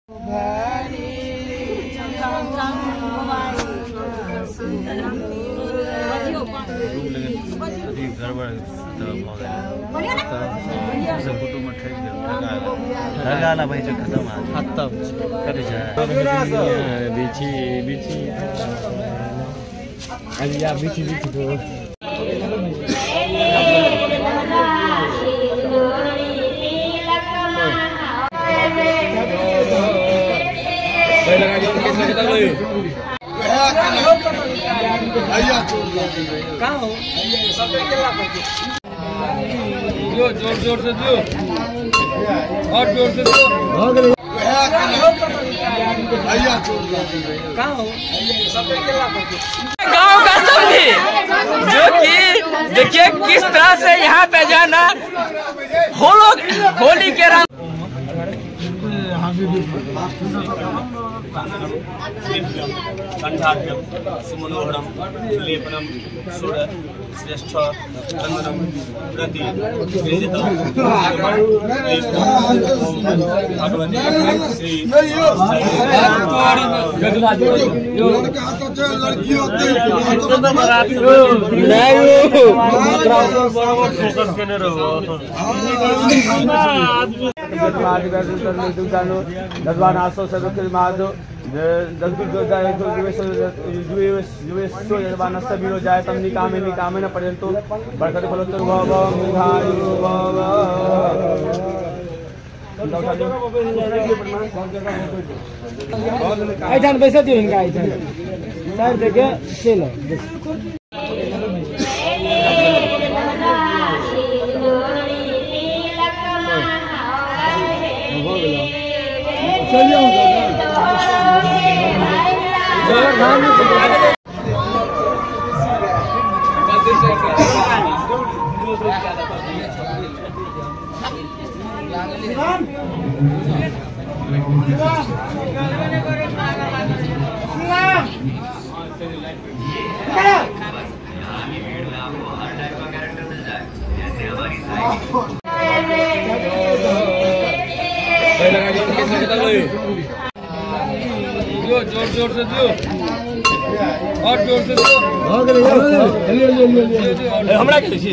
ढगाला भाई जो खत्म खत्म करे जा बीची बीची अभी या बीची बीची तो कहाँ हो? दियो जोर जोर से दियो और जोर से दियो। कहाँ हो? गाँव का सब्जी जो कि देखिए किस तरह से यहाँ पे जाना होली के रंग कंठाभ्यम सुमनोहरम लेपनम सुर श्रेष्ठ चंदनम प्रति जाए तमनी कामिनी कामेन पर्यंतो बरकत फलोत्तर भव आइठान पैसा दियो इनका आइठान सर देखे चलो जोर जोर से दियो और जोर से दियो हमरा के छी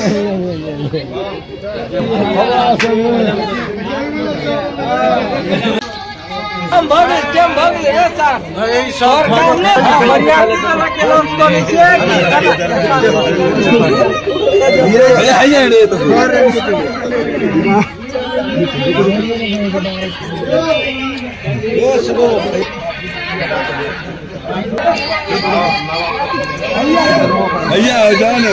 हम भग केम भग रे सर सरकार ने हरियाणा के लोग को नीचे है रे तो भैया जाने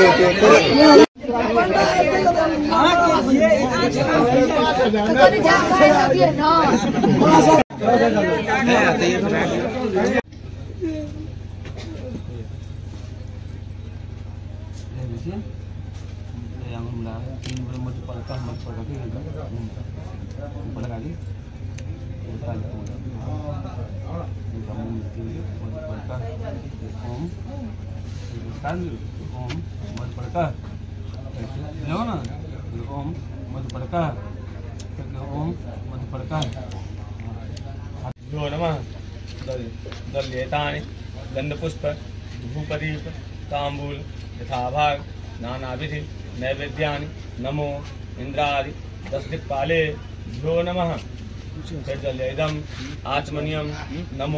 गंधपुष्प धूपदीप तांबूल यथाभाग नानाविधि नैवेद्यानि नमो इंद्रादि 10 दिक्पाले भ्यो नमः जलेदम आचमनियम नमो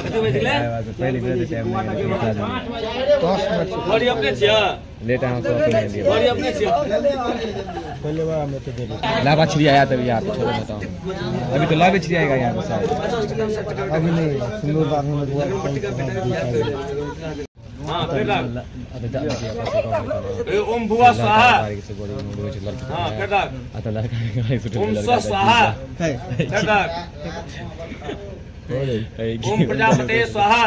बड़ी अपने छिया लेटा हम सब अपने लिए बड़ी अपने छिया पहले बार हम तो दे लावा छिड़ी आया तभी आप छोड़ बताओ अभी तो लावा छिड़ी आएगा यहां पे शायद अभी नहीं सुंदर बात में हां फिर ओम भुवा स्वाहा हां करदा आता लड़का ओम स्वाहा करदा ओम प्रजापते स्वाहा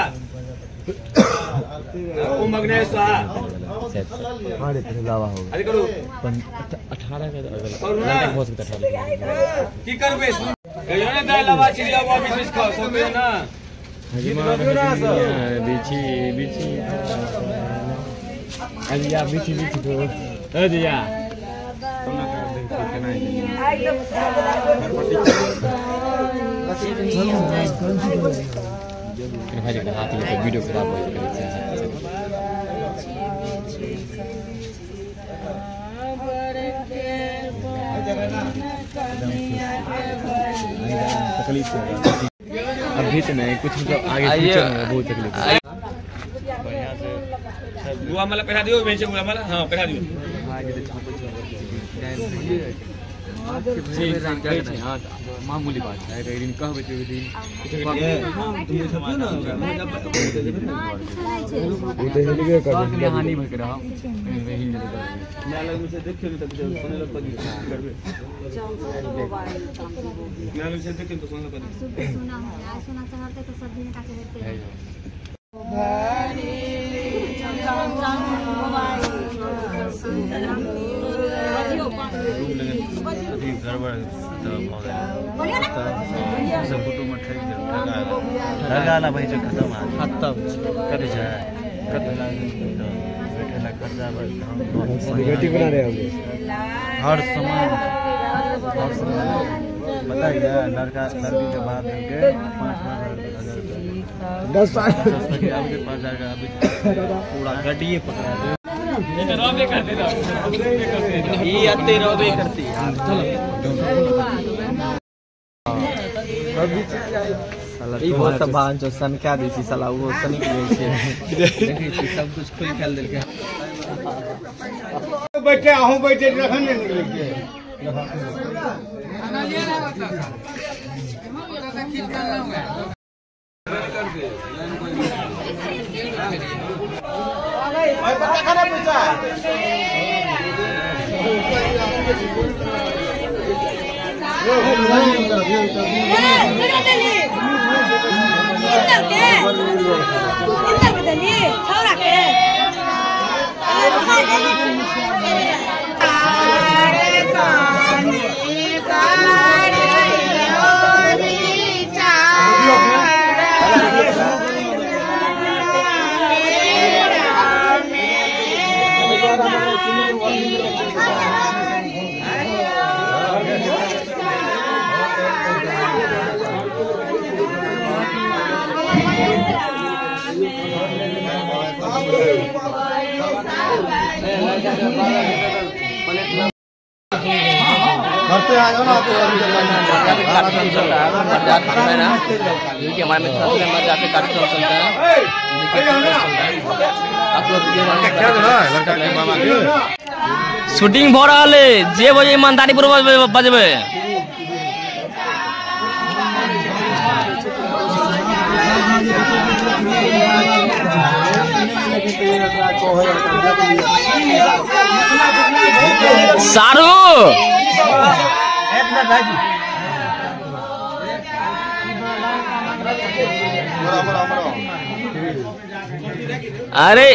ओम अग्ने स्वाहा हमारे पे लावा होगा अरे करो 18 का लड़का हो सकता है की करबे योने दा लावा चिड़िया वो बिजनेस खा सकबे ना बीची बीची अभी या बीची बीची तो दिया भाई हाथ में वीडियो खराब हो गया। तकलीफ अभी तो नहीं कुछ मतलब आगे बहुत तकलीफ है। बढ़िया से बुआ मला पैसा दियो बेचे बुआ मला हां पैसा दियो मामूली बात है दिन कहबे तो दिन हानि भर के रहा से देखियो तक सोने लग पड़ी करबे मैं से देखियो तो सोने लग पड़ी सोना है सोना चाहते तो सब दिन का चाहते हैं अभी गड़बड़ सब फोटो में ठगा भाई जो खत्म कर जाए बैठे ला खर्चा बेटी बना रहे होगे हर सामान बताइए लड़का लड़की के बाद के 5 साल आपके 5,000 का अभी पूरा गड्डिए पकड़ा दे ये आते रोबे करती ई बहुत बान जो सन क्या दी थी साला वो सनी के देखी सब कुछ खुल खेल दिल के बैठे आहू बैठे रखन नहीं निकल के भाई पता करे पैसा करते आ जाओ ना तो क्योंकि हमारे में मर जाते कार्यक्रम चलता है आप लोग शूटिंग भ रहा है जे बजे ईमानदारी पूर्वक बजबे सारू अरे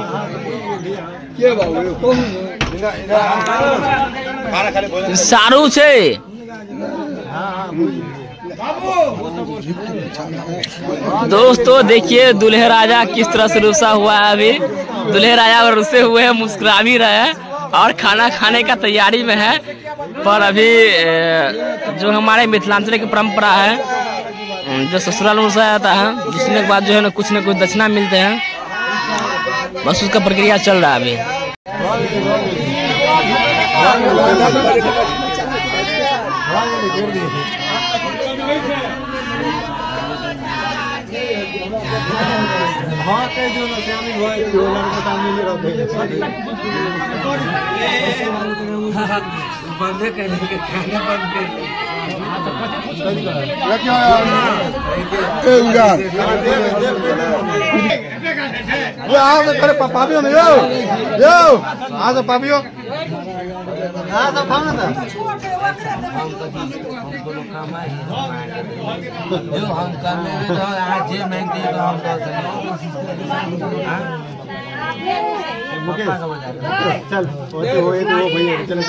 सारू छे दोस्तों देखिए दूल्हे राजा किस तरह से रुसा हुआ है। अभी दूल्हे राजा और रुसे हुए हैं, मुस्कुरा भी रहे हैं और खाना खाने का तैयारी में है। पर अभी जो हमारे मिथिलांचल की परंपरा है, जो ससुराल में रुसाया जाता है, जिसने के बाद जो है ना कुछ दक्षिणा मिलते हैं, बस उसका प्रक्रिया चल रहा है अभी। हाँ कह दो ना शामिल भाई लड़का शामिल रहते बंदे करने के खाना बंद कर पापियो ना यो आज पापियो हाँ सब खाना था जो हम करने में तो आज ये मेहनती तो हम चल वो भैया चले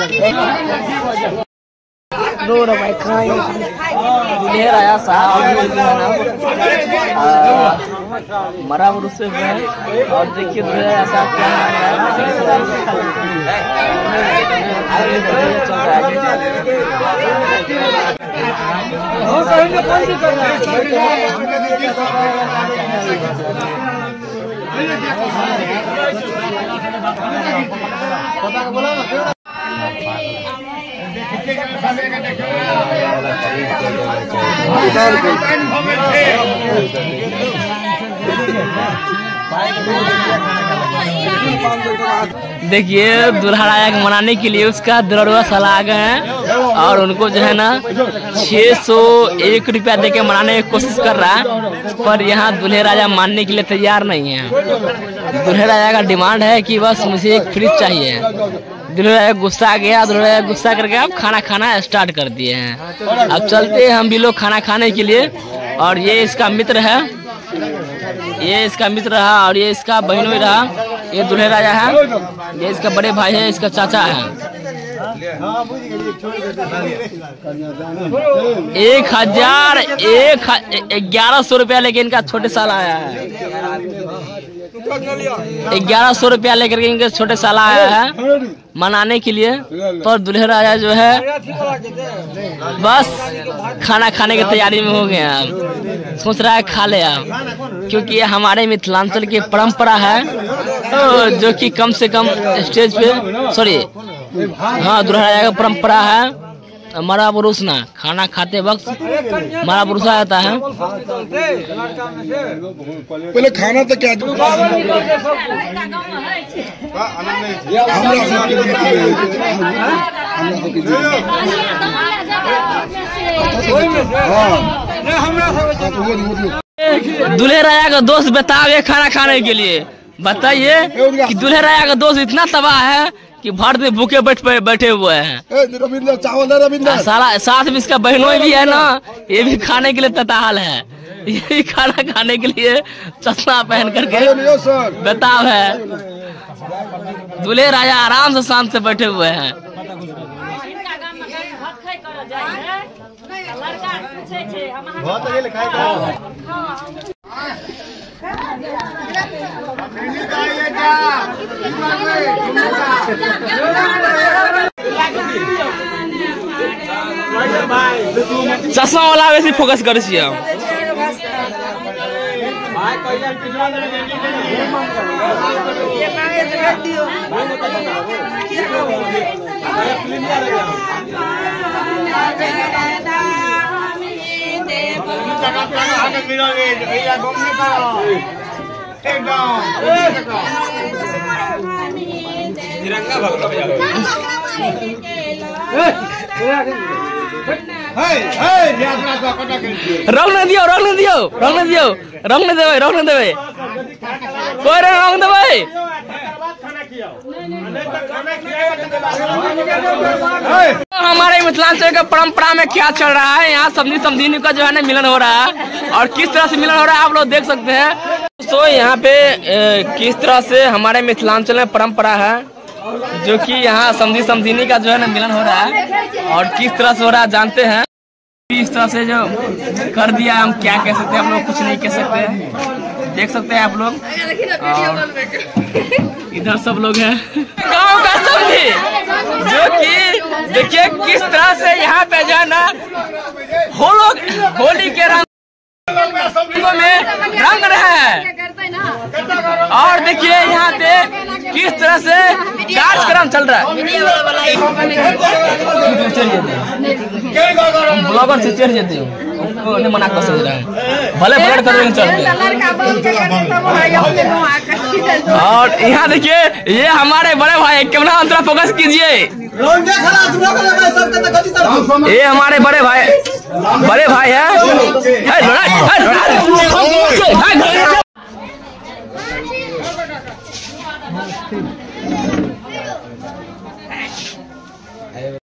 रोड भाई खाएंगे दूल्हे राजा साहब मरा से हुए हैं और देखिए दूल्हे राजा साहब क्या चल रहा है। देखिए दूल्हा राजा को मनाने के लिए उसका दरड़ुआ साला आ गए हैं और उनको जो है ना 601 रुपया दे के मनाने की कोशिश कर रहा है, पर यहाँ दूल्हे राजा मानने के लिए तैयार नहीं है। दूल्हे राजा का डिमांड है कि बस मुझे एक फ्रिज चाहिए। दूल्हे राजा गुस्सा आ गया, दूल्हे राजा गुस्सा करके अब खाना खाना स्टार्ट कर दिए हैं। अब चलते हैं हम भी लोग खाना खाने के लिए। और ये इसका मित्र है, ये इसका मित्र रहा और ये इसका बहनोई रहा। ये दूल्हे राजा है, ये इसका बड़े भाई है, इसका चाचा है। 1100 रुपया लेके इनका छोटे साला आया है। 1100 रुपया लेकर के इनके छोटे साला आया है मनाने के लिए। तो दूल्हे राजा जो है बस खाना खाने की तैयारी में हो गए हैं। सोच रहा है खा ले आप, क्योंकि ये हमारे मिथिलांचल की परंपरा है, तो जो कि कम से कम स्टेज पे सॉरी हाँ दूल्हा राजा का परंपरा है। मरा पुरुष ना खाना खाते वक्त मरा पुरुष आ जाता है। पहले खाना तो क्या दूल्हे राजा का दोस्त बताओ खाना खाने के लिए। बताइए कि दूल्हे राजा का दोस्त इतना तबाह है कि भर दिन भूखे बैठे हुए हैं। रविंद्र चावल है, रविंद्र साला साथ में इसका बहनोई भी है ना, ये भी खाने के लिए तताल है। ये भी खाना खाने के लिए चश्मा पहन करके बेताब है। दूल्हे राजा आराम से शांत से बैठे हुए हैं। चश्मा वाला वैसे फोकस करे छियै। रंग नहीं दियो, रंग नहीं दियो, रंग नहीं दियो, रंग नहीं देवे, रंग नहीं देवे, कोई रंग देवे। हमारे मिथिलांचल का परंपरा में क्या चल रहा है, यहाँ समधी समधिनी का जो है ना मिलन हो रहा है। और किस तरह से मिलन हो रहा है आप लोग देख सकते हैं। तो यहाँ पे किस तरह से हमारे मिथिलांचल में परंपरा है, जो कि यहाँ समधी समधिनी का जो है ना मिलन हो रहा है। और किस तरह से हो रहा है जानते हैं। इस तरह से जो कर दिया, हम क्या कह सकते हैं, हम लोग कुछ नहीं कह सकते। देख सकते हैं आप लोग, इधर सब लोग हैं गांव का समधी, जो कि देखिए किस तरह से यहाँ पे जो है ना होली के रंग में रंग रहे हैं। और देखिए यहाँ पे किस तरह से कार्यक्रम चल रहा है। ब्लॉगर से चढ़ जाते हो, नहीं मना कर सकते हैं, भले भले कर चलते हैं। और यहाँ देखिए ये हमारे बड़े भाई, कैमरा अंतरा फोकस कीजिए। ये हमारे बड़े भाई है।